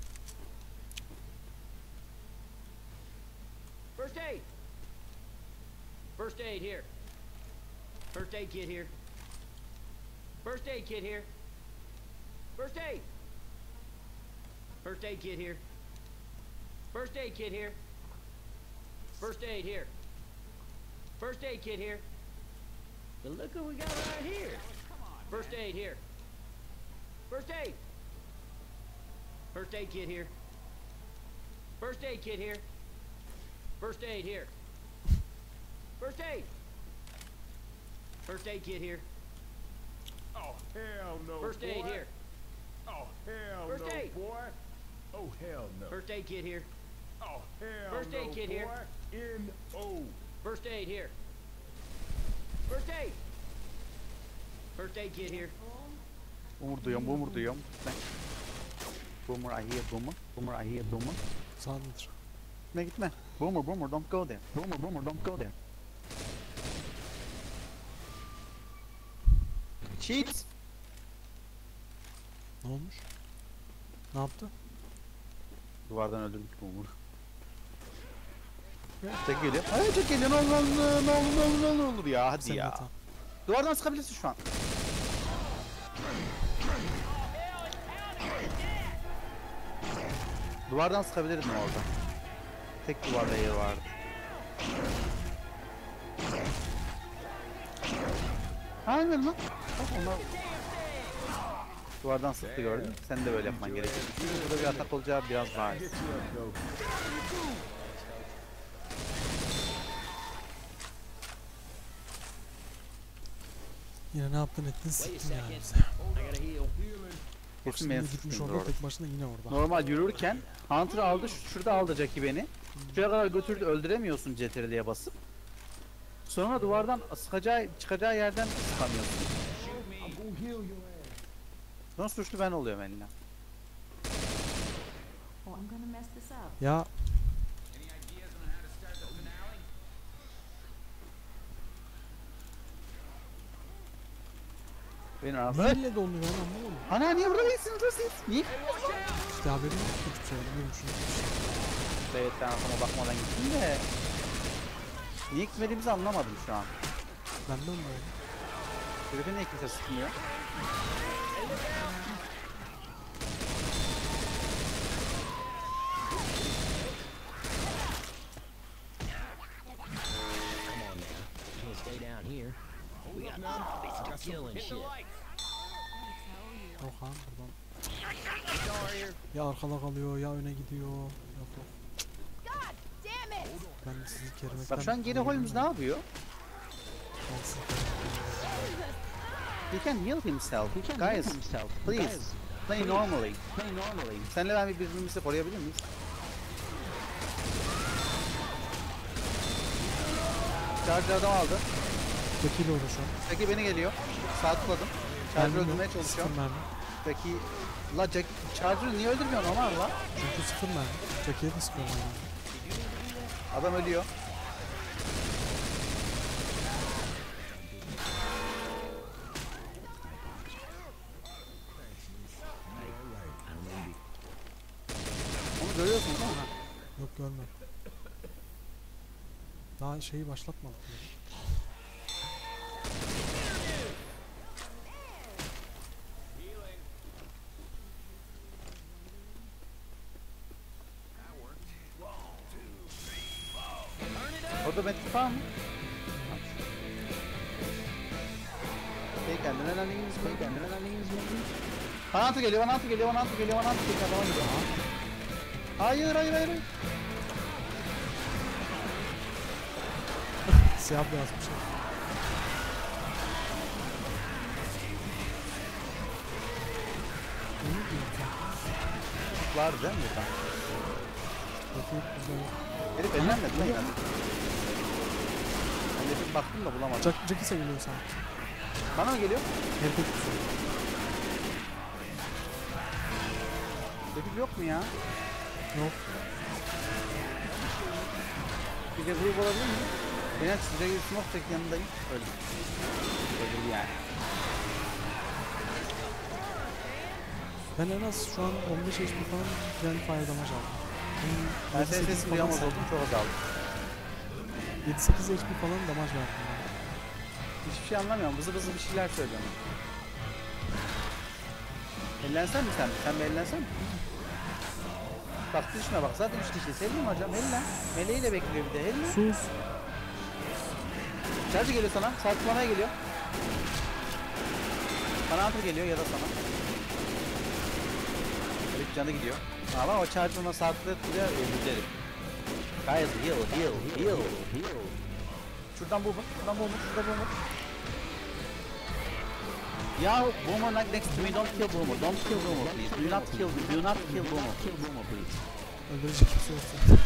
First aid! First aid here. First aid kit here. First aid kit here. First aid. First aid kit here. First aid kit here. First aid here. First aid kit here. But look what we got right here. First aid here. First aid. First aid kit here. First aid kit here. First aid here. First aid. First aid kit here. Oh, hell no, First aid boy. here. Oh, hell First no, aid. boy. Oh, hell no. First aid kit here. Oh, hell First aid no, kit boy. here. N-O. First aid here. First aid. First aid kit here. Boomer duyuyorum, boomer duyuyorum. Gitme. Boomer, I hear boomer. Boomer, I hear boomer. Sağdadır. Gitme gitme. Boomer, boomer, don't go there. Boomer, boomer, don't go there. Cheats. Ne olmuş? Ne yaptı? Duvardan öldürdük boomer. Tek geliyor. Hayır tek geliyor. Ne olur ne olur ya. Hadi Sen ya. hata. Duvardan sıkabilirsin şu an. Duvardan sıkabilirdin orada. Tek duvarda yer vardı. Aynen lan. Bak onlar... Duvardan sıktı gördün. Sen de böyle yapman gerekiyor. Çünkü burada bir atak olacağı biraz bariz. Get you up, though. Yine ne yaptın ettin Wait a siktin yani second. bize. I gotta heal. Kesin beni Şimdi gitmiş sıktın orada orada. tek başına yine orada. Normal yürürken Hunter aldı, şurada aldı Jackie beni. Şuraya kadar götürdü, öldüremiyorsun CTRL'ye basıp. Sonra duvardan sıkacağı, çıkacağı yerden sıkamıyorsun. I'm gonna heal your ass. Sonra suçlu ben oluyorum eline. Oh, I'm gonna mess this up. Ya Beni abi. neyle de oluyor ben anlamadım. Ana niye burada değilsin? Buradasınız. Niye? İşte haberim yok ki hiçbir şey. Bilmiyorum şunu. Evet ben arkama bakmadan gittim de. Niye gitmediğimizi anlamadım şu an. Benden de öyle. Herife niye kimse sıkmıyor? Come on now. You can stay down here. We got zombies to kill and shit. Yok ha buradan. Ya arkada kalıyor ya öne gidiyor. Yok yok. God damn it! Ben sizi kerimekten... Bak şu an geri Holmes ne yapıyor? Ben sizi kerimekten... He can heal himself. Guys, please. Play normally. Senle ben birbirimizi koruyabilir miyiz? Charger adam aldı. Tekiyle orada şu an. Jackie beni geliyor. Sağ tıkladım. Charger Mermi öldürmeye yok, çalışıyorum. sıfır mermi. Jackie... La Jack... Charger'ı niye öldürmüyorsun Omar la? Çünkü sıfır mermi. Jackie'ye de sıkıyorum aynı anda. Adam ölüyor. Onu görüyorsun değil mi? Yok görmem. Daha şeyi başlatmadık. bile. Orada medkit var mı? Kendine lan iyiymiş mi? Kendine lan iyiymiş mi? Anantı geliyor, anantı geliyor, anantı geliyor, anantı geliyor, adama gidiyor. Hayır, hayır, hayır. Siyah beyaz bir şey. Ne diyorsun sen? Var değil mi burada? Jackie burada yok. Herif ellenmedi lan yani. Ben de bir baktım da bulamadım. Jackie seviliyor sana. Bana mı geliyor? Herife tutuyor. Herif yok mu ya? Yok. Bir kez vurup olabilir mi? Ben size bir smoke tek yanındayım. Öldüm. Öldüm yani. Ben en az şu an 15 HP falan Friendly Fire damage aldım. Ben senin sesini duyamaz oldum, çok azaldı. 7-8 HP falan damage verdim ben. Hiçbir şey anlamıyorum, bızı bızı bir şeyler söylüyorum. Ellensen mi sen? Sen bir ellensen mi? Bak düşme bak zaten 3 kişi. Selim hocam ellen. Meleğiyle bekliyor bir de ellen. Sus. Charge geliyor sana. Sarkmamaya geliyor. Bana antır geliyor ya da sana. Evet canı gidiyor. Ama o charge ona sarklatıyor. Öldürelim. Guys heal. Şuradan bu mu? Şuradan bu mu? Şuradan bu mu? Ya Boomer next to me, don't kill Boomer, don't kill Boomer please, do not kill Boomer please. Öldürecek kimse yoksa.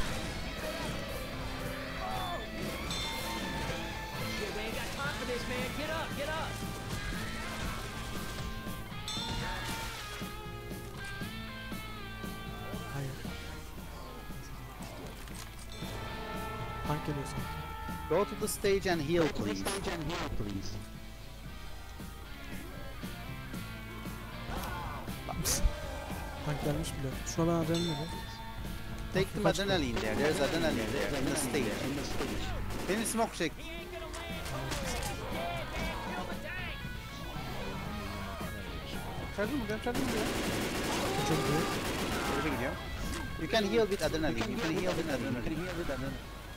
Shit, we ain't got time for this, man. Get up, get up. Hayır. Tank geliyor sanki. Go to the stage and heal please. Tank gelmiş bile. Şuna ben adrenalin dedim. Take the adrenaline there, there's adrenaline there, in the stage. Beni smoke çek. Charge mı diyor, charge mı diyor? Çok iyi. Nereye gidiyor? You can heal with adrenaline, you can heal with adrenaline.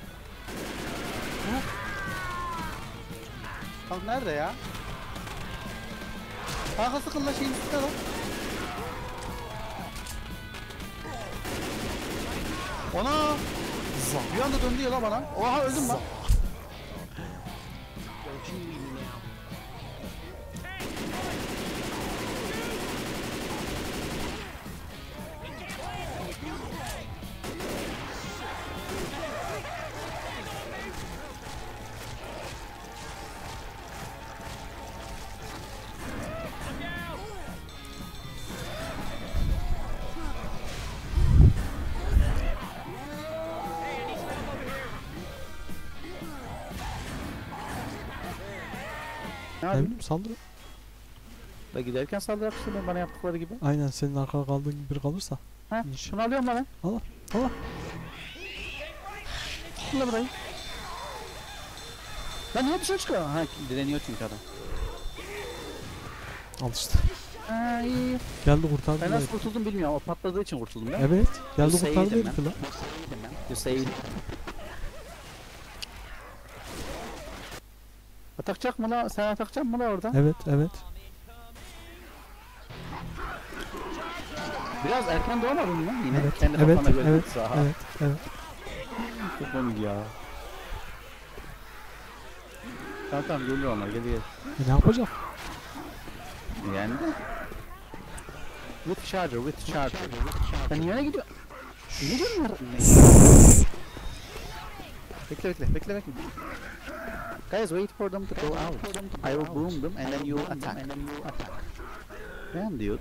Tank nerede ya? Tank'a sıkın la şeyin üstüne lan. Ona! Bir anda döndü ya la bana. Oha öldüm lan. Ne Ne yapayım? bileyim saldırı. Da giderken saldırak işte ben bana yaptıkları gibi. Aynen senin arkada kaldığın gibi biri kalırsa. Ha, İnş. şunu alıyorum lan ben. Al. Şunu burayı. Lan niye dışarı çıkıyor? Ha direniyor çünkü adam. Al işte. Ha iyi. Geldi kurtardı. Ben beni. nasıl kurtuldum bilmiyorum. O patladığı için kurtuldum değil mi? Evet. Geldi Hüseyin kurtardı dedim herifi lan. Hüseyin. Atakacak mı la? Sen atakacak mı la orada? Evet. Biraz erken doğmadın mı yine? Evet. Kendi Evet. kafana göre Evet. saha. Evet. Çok komik ya. Tamam geliyor onlar geliyor. Ne yapacak? Yani de. With charger. Sen yöne gidiyor. Ne diyorsun? Bekle. Guys, wait for them to go out. I will boom them and then you attack. Ben diyor.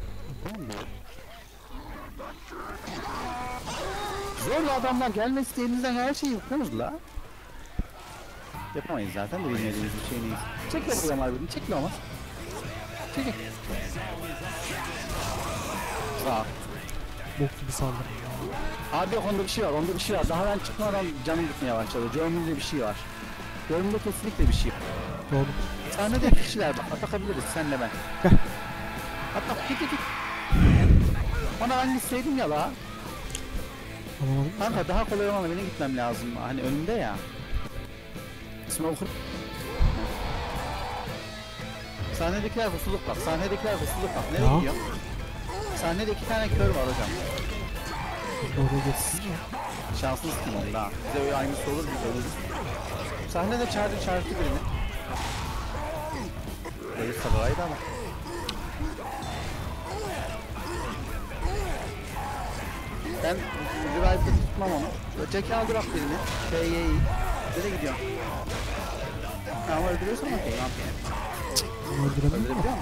Zorla adamlar gelme isteğinizden her şeyi yapıyoruz la. Yapamayız zaten de bilmediğimiz bir şey neyiz. Çek de buradan birini, çek de olmaz. Çek. Sağ. Bok gibi saldırı. Abi yok onda bir şey var, Daha ben çıkmadan canım gitmeye başladı. Görmümde bir şey var. Görmümde kesinlikle bir şey var. Doğru. Sahnede iki kişiler bak, atakabiliriz senle ben. Gel. Atak, git. Ona ben gitseydim ya la. Anlamadım. Kanka daha kolay olmalı, benim gitmem lazım. Hani önümde ya. Smoker. Sahnedekiler hususluk bak, Nereye Ya. gidiyor? Sahnede 2 tane kör var hocam. Oraya geçsin. Şanssız kim daha. Bize öyle aynısı olur biz ölürüz. Sahnede çağırdı birini. Reis sabahaydı ama. Ben revive'da tutmam onu. Öteki aldı bak birini. Y'yi. Nereye gidiyor? Ama öldürüyorsan okey. Ne yapayım? Öldüremiyor mu? Öldürebiliyor mu?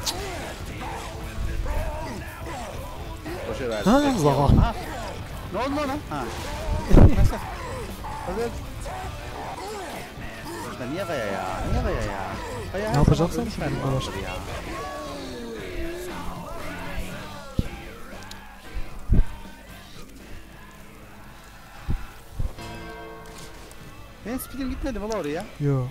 Boşa verdim. Ha, Peki. zaha. Ha. Ne oldu ona? Ha. Nasıl? Öldür. Ya niye kaya ya? Kaya Ne yapacaksan ölmüş şimdi verdim var. ya. Benim speedim gitmedi mi la oraya? Yo.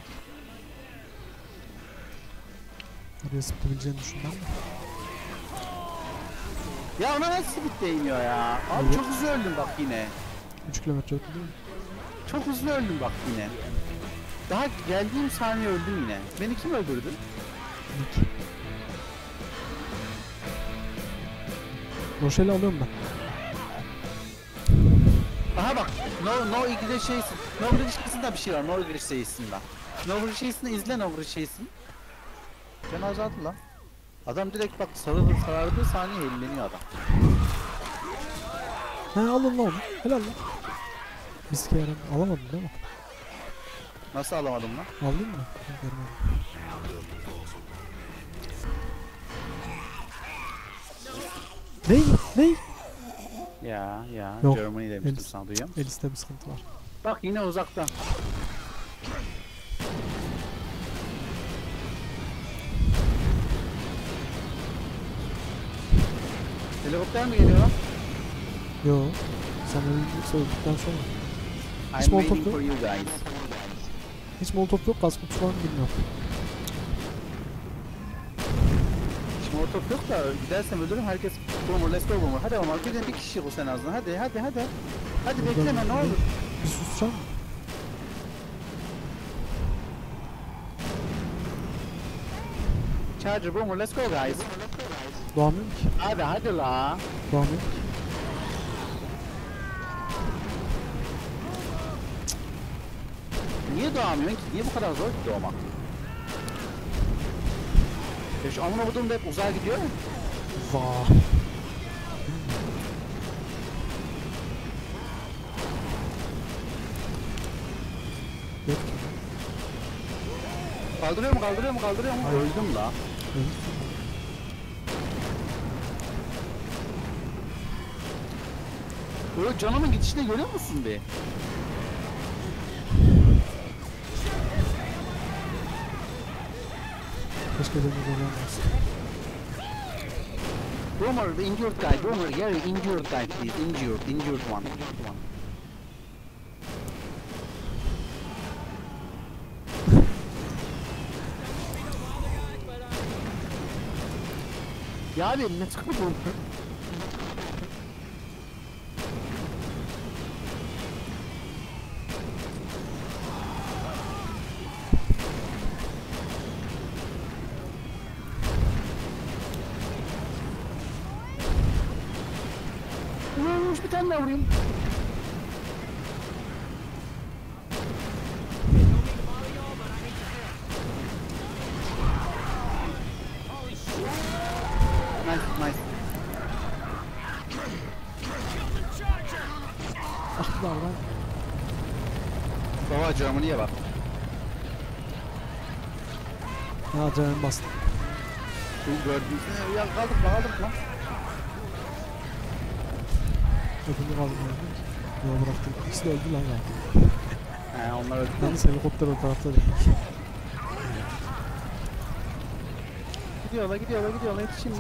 Oraya zıplayabileceğini düşündüm de. Ya ona nasıl speed değmiyor ya? Abi çok hızlı öldüm bak yine. 3 kilometre ötü değil mi? Çok hızlı öldüm bak yine. Daha geldiğim saniye öldüm yine. Beni kim öldürdü? Nick. Rochel'i alıyorum ben. Aha bak. No ilgili şeysin. No ilgili şeysinden bir şey var. No ilgili şeysinden. No ilgili şeysini izle no ilgili şeysin. Canı azaldı lan. Adam direkt bak sarardığı saniye elleniyor adam. He alın lan onu. Helal lan. Biski yaran alamadın değil mi? Nasıl alamadım lan? Aldın mı? Görmedim. Ney? Ney? Ya Yok, Germany demiştim Elis. sana duyuyor musun? Elis'te bir sıkıntı var. Bak yine uzaktan. Helikopter mi geliyor lan? Yo. Sen öldükten sonra. Hiç I'm molotof waiting yok. for you guys. Hiç molotof yok. Gaz kutusu var mı bilmiyorum. Hiç molotof yok da gidersem ölürüm herkes boomer let's go boomer. Hadi ama bir kişi olsa en azından hadi. Hadi Buradan bekleme ne bir- olur. Bir susacağım mı? Charger boomer let's go guys. Doğamıyorum ki. Hadi la. Doğamıyorum ki. Niye doğamıyorsun ki? Niye bu kadar zor ki doğmak? Ya şu amına koduğum da hep uzağa gidiyor mu? Vaa. Yok ki. Kaldırıyor mu? Hayır. Öldüm la. Öldü. Böyle canımın gidişini görüyor musun be? Keşke deniz olamaz. Boomer, the injured guy. Boomer, Gary, injured guy please. Injured one. Ya abi let's go Boomer. Vurmuş bir tane daha vurayım. Nice. Ah lan. Baba Germany'ye bak. Ha canım bastı. Bu gördüğünüz ya kaldık lan. Öpünü kaldım yani. Yo bıraktım. İkisi de öldü lan zaten. He onlar öldü. Yalnız helikopter o tarafta değil. Gidiyorlar. Yetişin.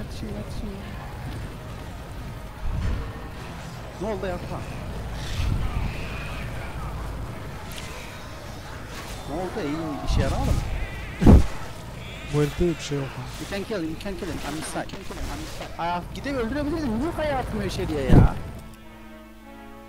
Ne oldu yapma? Ne oldu? İyi işe yaramadı mı? Bu herifte bir şey yok. Ha. You can kill him. I'm inside. Aa, gidip öldürebilirdim. Niye kaya atmıyor içeriye ya?